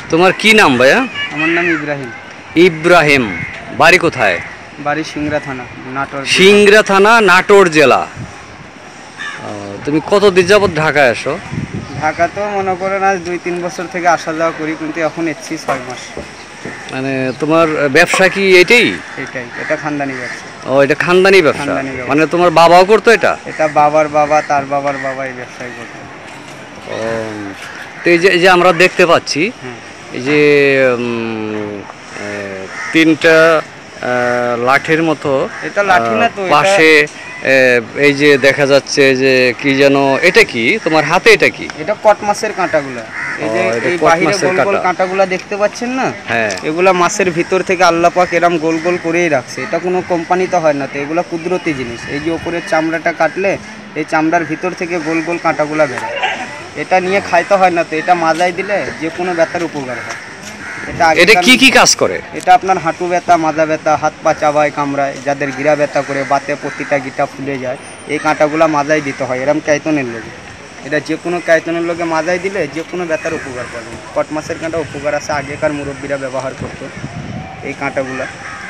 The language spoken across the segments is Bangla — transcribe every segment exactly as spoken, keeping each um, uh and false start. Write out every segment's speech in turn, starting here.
তোমার কি নাম ভাইয়া? আমার নাম ইব্রাহিম। ইব্রাহিম, বাড়ি কোথায়? বাড়ি সিংড়া থানা, নাটোর। সিংড়া থানা, নাটোর জেলা। তুমি কতদিন যাবত ঢাকায় আসো? ঢাকা তো মনে করেন আজ দুই তিন বছর থেকে আসা যাওয়া করি, কিন্তু এখন এসেছি ছয় মাস। মানে তোমার ব্যবসা কি এটাই? এটাই, এটা খানদানি ব্যবসা। ও, এটা খানদানি ব্যবসা। খানদানি ব্যবসা। মানে তোমার বাবাও করতো এটা? এটা বাবার বাবা, তার বাবার বাবা এই ব্যবসায় করতো। ও, তো এই যে এই যে আমরা দেখতে পাচ্ছি হ্যাঁ, এই যে উম, এ, তিনটা আহ, লাঠির মতো এটা লাঠি না তো, আহ, এটা- পাশে এ, এই যে দেখা যাচ্ছে যে কি যেন, এটা কি তোমার হাতে? এটা কি? এটা কট মাছের কাঁটাগুলা। এই যে ও, এটা এই কট বাহিরে মাছের গোল গোল কাঁটা। কাঁটাগুলা দেখতে পাচ্ছেন না? হ্যাঁ। এগুলা মাছের ভিতর থেকে আল্লাহ পাক এরম গোল গোল করেই রাখছে। এটা কোনো কোম্পানিতে হয় না তো, এগুলা কুদরতি জিনিস। এই যে ওপরের চামড়াটা কাটলে এই চামড়ার ভিতর থেকে গোল গোল কাঁটাগুলা বেরোয়। এটা নিয়ে খাইতে হয় না তো, এটা মাজায় দিলে যে কোনো ব্যথার উপকার হয়। এটা এটা আগেকার- কি কি কাজ করে? এটা আপনার হাঁটু ব্যথা, মাজা ব্যথা, হাত পা চাবায় কামড়ায়, যাদের গিরা ব্যথা করে, বাতে প্রতিটা গিটা ফুলে যায়, এই কাঁটাগুলা মাজায় দিতে হয় এরম কায়তনের লোকে। এটা যে কোনো কায়তনের লোকে মাজায় দিলে যে কোনো ব্যথার উপকার পাবেন। কট মাছের কাঁটা উপকার আছে, আগেকার মুরব্বীরা ব্যবহার করতো এই কাঁটাগুলা।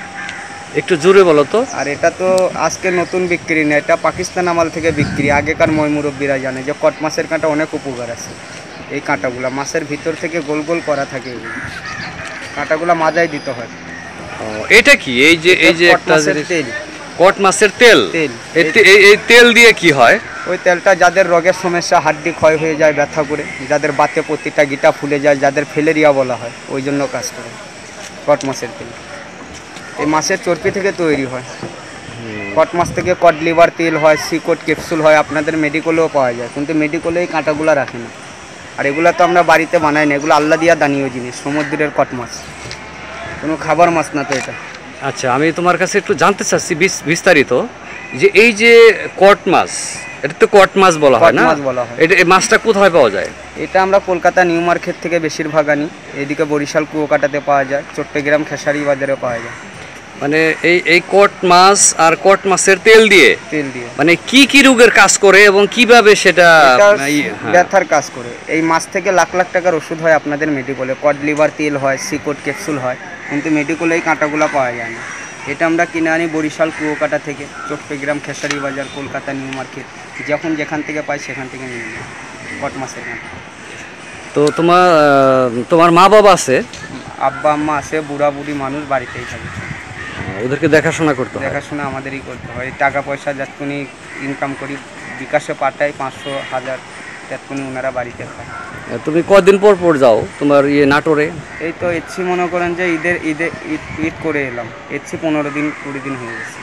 একটু জোরে বলো তো। আর এটা তো আজকে নতুন বিক্রি না, এটা পাকিস্তান আমল থেকে বিক্রি। আগেকার মই মুরব্বীরা জানে যে কট মাছের কাঁটা অনেক উপকার আছে। এই কাঁটাগুলা মাছের ভিতর থেকে গোল গোল করা থাকে, এগুলো কাঁটাগুলা মাজায় দিতে হয়। ও, এটা কি? এই যে এই যে কট একটা মাছের জিনিস- তেল। কট মাছের তেল। তেল। এই তে- এই এই তেল দিয়ে কি হয়? ওই তেলটা যাদের রোগের সমস্যা, হাড্ডি ক্ষয় হয়ে যায়, ব্যথা করে, যাদের বাতে প্রতিটা গিটা ফুলে যায়, যাদের ফ্যালেরিয়া বলা হয়, ওই জন্য কাজ করে কট মাছের তেল। এই মাছের চর্বি থেকে তৈরি হয়। কট মাছ থেকে কট লিভার তেল হয়, সিকট ক্যাপসুল হয়, আপনাদের মেডিকেলেও পাওয়া যায়, কিন্তু মেডিকেলে এই কাঁটাগুলো রাখে না। আর এগুলো তো আমরা বাড়িতে বানাই না, এগুলো আল্লাহ দিয়া দানীয় জিনিস, সমুদ্রের কট মাছ, কোনো খাবার মাছ না তো এটা। আচ্ছা, আমি তোমার কাছে একটু জানতে চাচ্ছি বিস- বিস্তারিত, যে এই যে কট মাছ, এটা তো কট মাছ বলা হয় কট না? মাছ বলা হয়। এটা এই মাছটা কোথায় পাওয়া যায়? এটা আমরা কলকাতা নিউ মার্কেট থেকে বেশিরভাগ আনি, এদিকে বরিশাল কুয়োকাটাতে পাওয়া যায়, চট্টগ্রাম খেসারি বাজারে পাওয়া যায়। মানে এই এই কট মাছ আর কট মাছের তেল দিয়ে তেল দিয়ে মানে কি কি রোগের কাজ করে এবং কিভাবে সেটা? এটা ই- হ্যাঁ। ব্যথার কাজ করে। এই মাছ থেকে লাখ লাখ টাকার ওষুধ হয় আপনাদের মেডিকেলে, কড লিভার তেল হয়, সিকট ক্যাপসুল হয়, কিন্তু মেডিকেলে এই কাঁটাগুলো পাওয়া যায় না। এটা আমরা কিনে আনি বরিশাল কুয়োকাটা থেকে, চট্টগ্রাম খেসারি বাজার, কলকাতা নিউ মার্কেট, যখন যেখান থেকে পাই সেখান থেকে নিয়ে নিই কট মাছের কাঁটা। তো তোমার আহ, তোমার মা বাবা আছে? আব্বা আম্মা আছে, বুড়া বুড়ি মানুষ বাড়িতেই থাকে। ওদেরকে দেখাশোনা করতে হয়? দেখাশোনা আমাদেরই করতে হয়। টাকা পয়সা যতক্ষণই ইনকাম করি বিকাশে পাঠাই, পাঁচশো হাজার, ততক্ষণই ওনারা বাড়িতে খায়। তুমি কদিন পর পর যাও তোমার ইয়ে নাটোরে? এই তো এসছি, মনে করেন যে ঈদের ঈদে ঈদ ঈদ করে এলাম, এসছি পনেরো দিন কুড়ি দিন হয়ে গেছে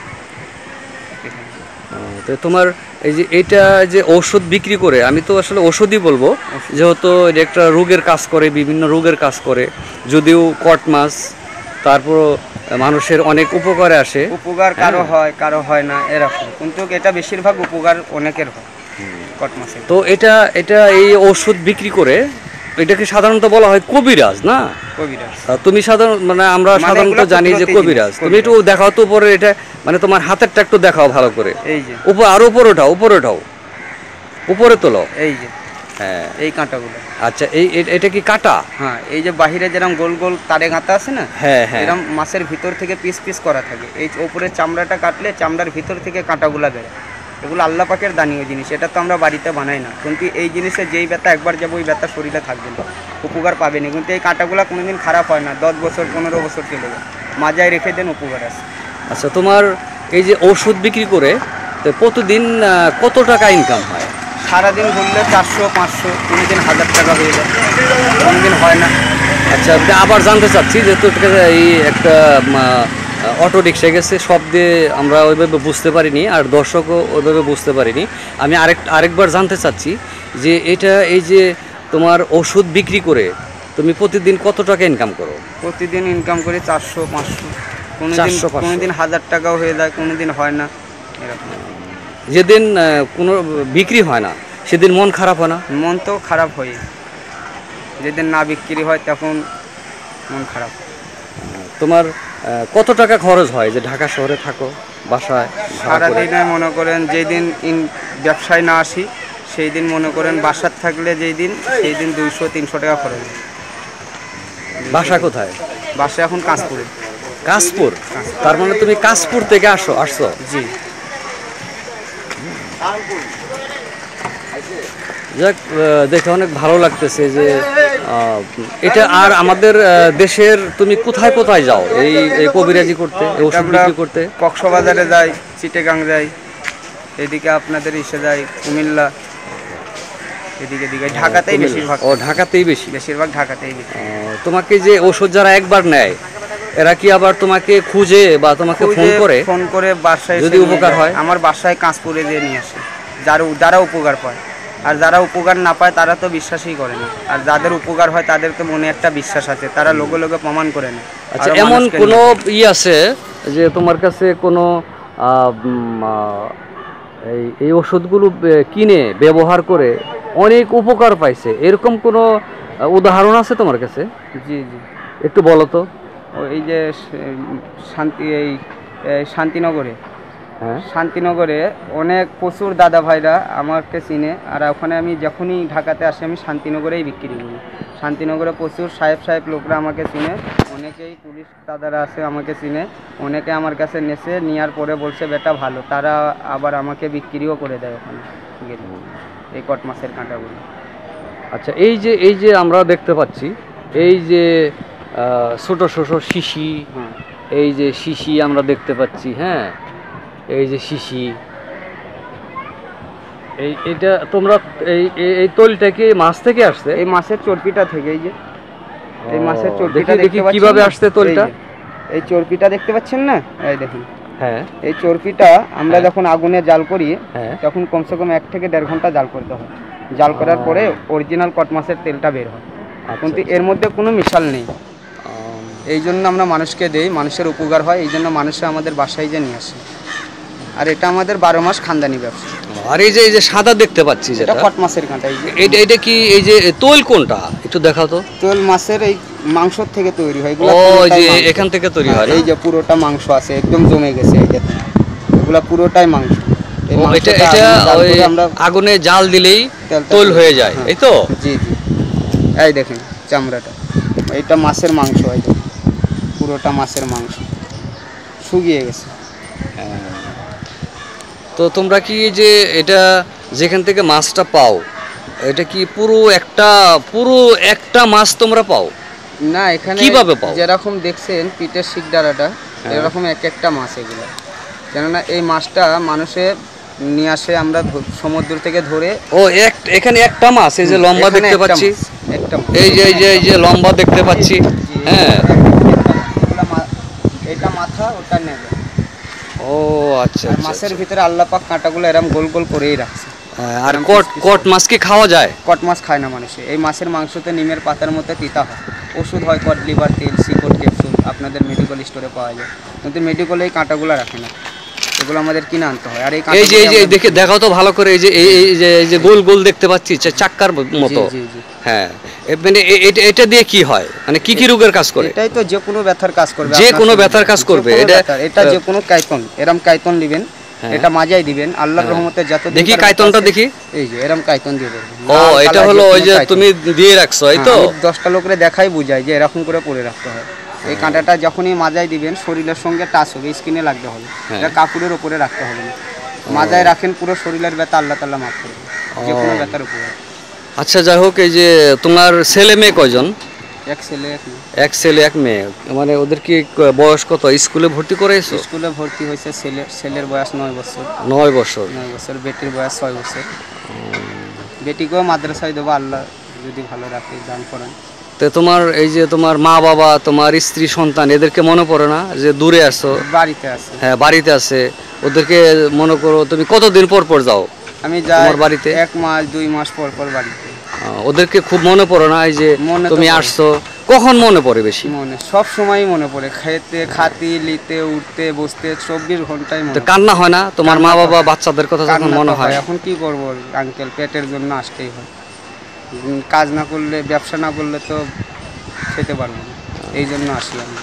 এখানে। আহ, তো তোমার এই যে এটা যে ঔষধ বিক্রি করে, আমি তো আসলে ওষুধই বলবো, যেহেতু এটা একটা রোগের কাজ করে, বিভিন্ন রোগের কাজ করে, যদিও কট মাছ, তারপর মানুষের অনেক উপকারে আসে। উপকার কারো হয়, কারো হয় না এরকম, কিন্তু এটা বেশিরভাগ উপকার অনেকের হয় কট মাছের। তো এটা এটা এই ওষুধ বিক্রি করে, এটাকে সাধারণত বলা হয় কবিরাজ, না? কবিরাজ। আহ, তুমি সাধারণ মানে আমরা মানে সাধারণত এগুলো জানি যে কুদরতি কবিরাজ। জিনিস, তুমি একটু দেখাও তো উপরে, এটা মানে তোমার হাতেরটা একটু দেখাও ভালো করে। এই যে উপর, আরো উপরে ওঠাও, উপরে ওঠাও, উপরে তোলো। এই যে হ্যাঁ। এই কাঁটাগুলো। আচ্ছা, এই এ- এটা কি কাটা? হ্যাঁ, এই যে বাহিরে যেরকম গোল গোল তারে গাঁথা আছে না, হ্যাঁ হ্যাঁ। এরকম মাছের ভিতর থেকে পিস পিস করা থাকে। এই ওপরের চামড়াটা কাটলে চামড়ার ভিতর থেকে কাঁটাগুলা বেরোয়। এগুলো আল্লাহ পাকের দানীয় জিনিস, এটা তো আমরা বাড়িতে বানাই না, কিন্তু এই জিনিসে যেই ব্যথা একবার যাবো ওই ব্যথা শরীরে থাকবে না, উপকার পাবেনি। কিন্তু এই কাঁটাগুলো কোনোদিন খারাপ হয় না, দশ বছর পনেরো বছর চলে যায়, মাজায় রেখে দেন, উপকার আছে। আচ্ছা, তোমার এই যে ওষুধ বিক্রি করে তো প্রতিদিন আহ, কত টাকা ইনকাম হয়? সারাদিন ঘুরলে চারশো পাঁচশো, কোনোদিন হাজার টাকা হয়ে যায়, কোনোদিন হয় না। আচ্ছা, আপনি আবার জানতে চাচ্ছি যে তো এই একটা অটো রিক্সা গেছে, সব দিয়ে আমরা ওইভাবে বুঝতে পারিনি, আর দর্শকও ওইভাবে বুঝতে পারিনি। আমি আরেক আরেকবার জানতে চাচ্ছি যে এটা এই যে তোমার ওষুধ বিক্রি করে তুমি প্রতিদিন কত টাকা ইনকাম করো? প্রতিদিন ইনকাম করি চারশো পাঁচশো, কোনোদিন চারশো পাঁচশো। কোনোদিন হাজার টাকাও হয়ে যায়, কোনোদিন হয় না এরকম। যেদিন আহ, কোনো বিক্রি হয় না সেদিন মন খারাপ হয় না? মন তো খারাপ হয়, যেদিন না বিক্রি হয় তখন মন খারাপ। তোমার আহ, কত টাকা খরচ হয় যে ঢাকা শহরে থাকো, বাসায় ভাড়া করে? সারাদিনে মনে করেন যেই দিন ইন ব্যবসায় না আসি সেই দিন মনে করেন বাসার থাকলে যেই দিন সেই দিন দুইশো তিনশো টাকা খরচ হয়। বাসা কোথায়? বাসা এখন কাঁচপুরে। কাশপুর? তার মানে তুমি কাশপুর থেকে আসো আসছো? জি। যাক, আহ, দেখে অনেক ভালো লাগতেছে যে আহ, এটা। আর আমাদের আহ, দেশের তুমি কোথায় কোথায় যাও এই এই কবিরাজি করতে, এই ওষুধ আমরা বিক্রি করতে? কক্সবাজারে যাই, চিটাগাং যাই, এদিকে আপনাদের ইসে যাই কুমিল্লা, এদিকে দিকে ঢাকাতেই বেশিরভাগ। ও, ঢাকাতেই বেশি? বেশিরভাগ ঢাকাতেই বেশি। আহ, তোমাকে যে ওষুধ যারা একবার নেয় এরা কি আবার তোমাকে খুঁজে বা তোমাকে ফোন খুঁজে করে? ফোন করে বাসায় যদি এসে নিয়ে উপকার যায়। হয়? আমার বাসায় কাঁচপুরে দিয়ে নিয়ে আসে, যারা যারা উপকার পায়। আর যারা উপকার না পায় তারা তো বিশ্বাসই করে না, আর যাদের উপকার হয় তাদের তো মনে একটা বিশ্বাস আছে, তারা লোকে লোকে প্রমাণ করে না। আচ্ছা, এমন কোনো ই আছে যে তোমার কাছে কোনো আহ, উম, আহ, এই এই ওষুধগুলো বে- কিনে ব্যবহার করে অনেক উপকার পাইছে, এরকম কোনো আহ, উদাহরণ আছে তোমার কাছে? জি জি। একটু বলো তো। ও এই যে শ- শান্তি এই এই শান্তিনগরে হ্যাঁ। শান্তিনগরে অনেক প্রচুর দাদা ভাইরা আমাকে চিনে, আর ওখানে আমি যখনই ঢাকাতে আসি আমি শান্তিনগরেই বিক্রি করি। শান্তিনগরে প্রচুর সাহেব সাহেব লোকরা আমাকে চিনে, অনেকেই পুলিশ দাদারা আছে আমাকে চিনে, অনেকে আমার কাছে নেছে, নেওয়ার পরে বলছে বেটা ভালো, তারা আবার আমাকে বিক্রিও করে দেয় ওখানে গেলে এই কট মাছের কাঁটাগুলো। আচ্ছা, এই যে এই যে আমরা দেখতে পাচ্ছি এই যে আহ, ছোট ছোট শিশি, হ্যাঁ এই যে শিশি আমরা দেখতে পাচ্ছি, হ্যাঁ, এই যে শিশি, এই এটা তোমরা এই এই- এই তৈলটা কি মাছ থেকে আসছে? এই মাছের চর্বিটা থেকে, এই যে এই মাছের ও, চর্বিটা দেখি দেখি দেখতে পাচ্ছেন কিভাবে না? আসছে তৈলটা। এই যে, এই চর্বিটা দেখতে পাচ্ছেন না, এই দেখুন। হ্যাঁ এই চর্বিটা আমরা হ্যাঁ। যখন আগুনে জাল করি হ্যাঁ। তখন কমসে কম এক থেকে দেড় ঘন্টা জাল করতে হয়। জাল করার পরে অরিজিনাল কট মাছের তেলটা বের হয়, আচ্ছা, কিন্তু আচ্ছা। এর মধ্যে কোনো মিশাল নেই। আম, এই জন্য আমরা মানুষকে দেই, মানুষের উপকার হয়, এই জন্য মানুষরা আমাদের বাসায় যে নিয়ে আসে। আর এটা আমাদের বারো মাস খানদানি ব্যবসা। আর এই যে এই যে সাদা দেখতে পাচ্ছি এটা যেটা, কট মাছের কাঁটা। এই যে এটা এটা কি এই যে তৈল কোনটা একটু দেখাও তো। তৈল মাছের এই মাংসর থেকে তৈরি হয়, এগুলো ও, পুরোটাই যে মাংস। এখান থেকে তৈরি হ্যাঁ, হয় না? এই যে পুরোটা মাংস আছে, একদম জমে গেছে, এই যে এগুলা পুরোটাই মাংস। এই ও, এটা মাংসটা এটা আগুনে জাল ওই করে আমরা আগুনে জাল দিলেই তেলটা তৈল তৈরি হয়ে হয়। যায়, হ্যাঁ। এই তো? জি জি। এই দেখেন চামড়াটা, এটা মাছের মাংস, এই দেখুন পুরোটা মাছের মাংস শুকিয়ে গেছে। তো তোমরা কি এই যে এটা যেখান থেকে মাছটা পাও, এটা কি পুরো একটা পুরো একটা মাছ তোমরা পাও? না, এখানে কিভাবে পাও? যেরকম দেখছেন পিঠের শিকদারাটা, হ্যাঁ। এরকম এক একটা মাছ এগুলো। কেননা এই মাছটা মানুষে নিয়ে আসে, আমরা ধ- সমুদ্র থেকে ধরে। ও, এক এখানে একটা মাছ, এই যে লম্বা এখানে দেখতে একটা পাচ্ছি, মাছ, একটা মাছ। এই যে এই যে এই যে লম্বা দেখতে পাচ্ছি, জি, হ্যাঁ। এগুলা মা- এটা মাথা, ওটা নেবে। ও আচ্ছা আর আচ্ছা, মাছের আচ্ছা। ভিতরে আল্লাহ পাক কাঁটাগুলো এরম গোল গোল করেই রাখছে। হ্যাঁ, আর এরম কট piece piece কট করে। মাছ কি খাওয়া যায়? কট মাছ খায় না মানুষে। এই মাছের মাংসতে নিমের পাতার মধ্যে তিতা হয়, ওষুধ হয়, কট লিভার তেল, সিকট ক্যাপসুল আপনাদের মেডিকেল স্টোরে পাওয়া যায়, কিন্তু মেডিকেলে এই কাঁটাগুলো রাখে না, এগুলো আমাদের কিনে আনতে হয়। আর এই এই যে এই যে কাঁটাগুলো দেখে দেখাও তো ভালো করে, এই যে এই এই যে এই যে গোল গোল দেখতে পাচ্ছি, চা- চাক্কার আমরা- মতো। জি, জি, জি। হ্যাঁ, এ মানে এ- এটা এটা দিয়ে কি হয়, মানে কি কি রোগের কাজ করে? এটাই তো যে কোনো ব্যথার কাজ করবে, যে আপনার কোনো শরীরে। ব্যথার কাজ যে করবে, কোনো এটা- ব্যথার, এটা যে কোনো কাইতন, এরম কাইতন দিবেন, হ্যাঁ। এটা মাজাই দিবেন, আল্লাহর হ্যাঁ। রহমতে যত দেখি কাইতনটা দেখি। এই যে এরম কাইতন দিয়ে দেবেন। ও, লাল এটা কালার হলো যে ওই কোনো যে কাইতন। তুমি দিয়ে রাখছো, এই তো? হ্যাঁ, আমি দশটা লোকরে দেখাই বুঝাই যে এরকম করে পরে রাখতে হয়। এই কাঁটাটা যখনই মাজায় দিবেন শরীরের সঙ্গে টাচ হবে, স্কিনে লাগতে হবে, হ্যাঁ। এটা কাপড়ের উপরে রাখতে হবে না। মাজায় রাখেন, পুরো শরীরের ব্যথা আল্লাহ তাআলা মাফ করবে, যে কোনো ও। ব্যথার উপরে। আচ্ছা, যাই হোক, এই যে তোমার ছেলে মেয়ে কয়জন? এক ছেলে এক মেয়ে। এক ছেলে এক মেয়ে, মানে ওদের কি ক- বয়স কত? স্কুলে ভর্তি করেছো? স্কুলে ভর্তি হয়েছে, ছেলে ছেলের বয়স নয় বছর। নয় বছর। নয় বছর। বেটির বয়স ছয় বছর। বেটিকেও মাদ্রাসায় দেবো, আল্লাহ যদি ভালো রাখে, দান করেন। তো তোমার এই যে তোমার মা বাবা, তোমার স্ত্রী সন্তান, এদেরকে মনে পড়ে না যে দূরে আসো? বাড়িতে আছে। হ্যাঁ, বাড়িতে আছে, ওদেরকে মনে করো। তুমি কতদিন পর পর যাও আমি যাই তোমার বাড়িতে? এক মাস দুই মাস পর পর বাড়িতে। আহ, ওদেরকে খুব মনে পড়ে না এই যে মনে তো তুমি পড়ে। আসছো? কখন মনে পড়ে বেশি? মনে সব সময় মনে পড়ে, খেতে খাতি লিতে উঠতে বসতে চব্বিশ ঘন্টায় মনে তো পড়ে। কান্না হয় না তোমার মা কান্না তো বাবা হয়। বাচ্চাদের কথা যখন কান্না মনে তো হয়? এখন কি করবো আঙ্কেল, পেটের জন্য আসতেই হয়। উম, কাজ না করলে, ব্যবসা না করলে তো খেতে পারবো না, এই জন্য আসি আমি।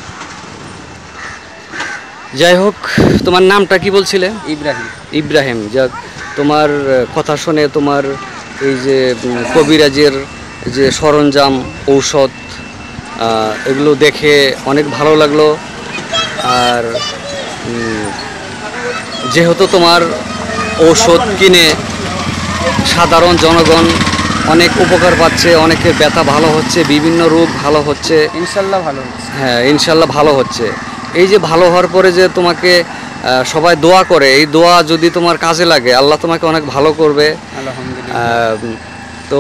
যাই হোক, তোমার নামটা কি বলছিলে? ইব্রাহিম। ইব্রাহিম। যাক, তোমার আহ, কথা শুনে তোমার এই যে উম, কবিরাজের যে সরঞ্জাম, ঔষধ, আহ, এগুলো দেখে অনেক ভালো লাগলো। আর উম, যেহেতু তোমার ঔষধ কিনে সাধারণ জনগণ অনেক উপকার পাচ্ছে, অনেকের ব্যথা ভালো হচ্ছে, বিভিন্ন রোগ ভালো হচ্ছে। ইনশাল্লাহ ভালো হচ্ছে। হ্যাঁ, ইনশাল্লাহ ভালো হচ্ছে। এই যে ভালো হওয়ার পরে যে তোমাকে আহ, সবাই দোয়া করে, এই দোয়া যদি তোমার কাজে লাগে আল্লাহ তোমাকে অনেক ভালো করবে। আলহামদুলিল্লাহ। আহ, তো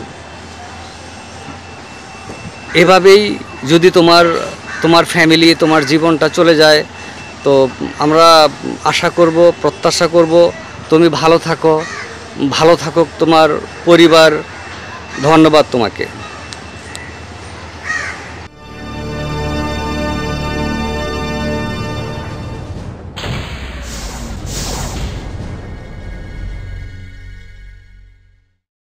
এভাবেই যদি তোমার তোমার ফ্যামিলি তোমার জীবনটা চলে যায়, তো আমরা আশা করব, প্রত্যাশা করব তুমি ভালো থাকো, ভালো থাকুক তোমার পরিবার। ধন্যবাদ তোমাকে।